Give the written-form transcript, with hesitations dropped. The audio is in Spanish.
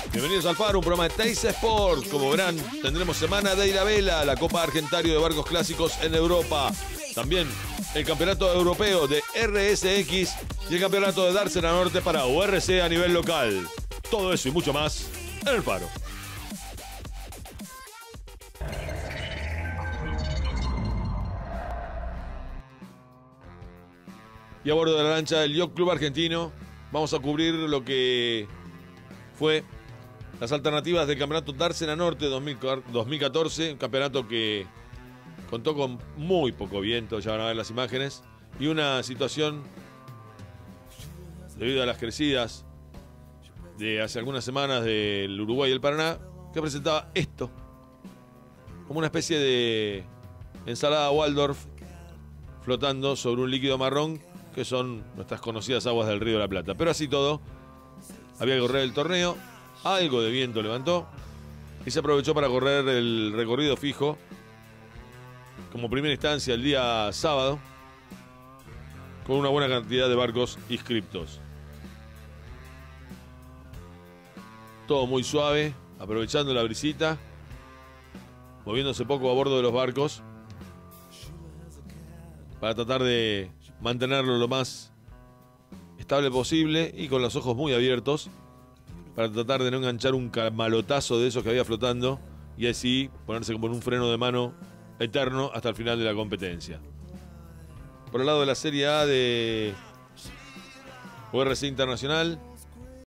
Bienvenidos al Faro, un programa de Teis Sport. Como verán, tendremos semana de ir a vela, la Copa Argentario de Barcos Clásicos en Europa. También el Campeonato Europeo de RSX y el Campeonato de Dársena Norte para URC a nivel local. Todo eso y mucho más en el Faro. Y a bordo de la lancha del Yacht Club Argentino vamos a cubrir lo que fue las alternativas del Campeonato Dársena Norte 2014, un campeonato que contó con muy poco viento, ya van a ver las imágenes, y una situación debido a las crecidas de hace algunas semanas del Uruguay y el Paraná, que presentaba esto, como una especie de ensalada Waldorf flotando sobre un líquido marrón, que son nuestras conocidas aguas del Río de la Plata. Pero así todo, había que correr el torneo, algo de viento levantó y se aprovechó para correr el recorrido fijo como primera instancia el día sábado, con una buena cantidad de barcos inscriptos. Todo muy suave, aprovechando la brisita, moviéndose poco a bordo de los barcos para tratar de mantenerlo lo más estable posible y con los ojos muy abiertos para tratar de no enganchar un camalotazo de esos que había flotando y así ponerse como en un freno de mano eterno hasta el final de la competencia. Por el lado de la Serie A de URC Internacional,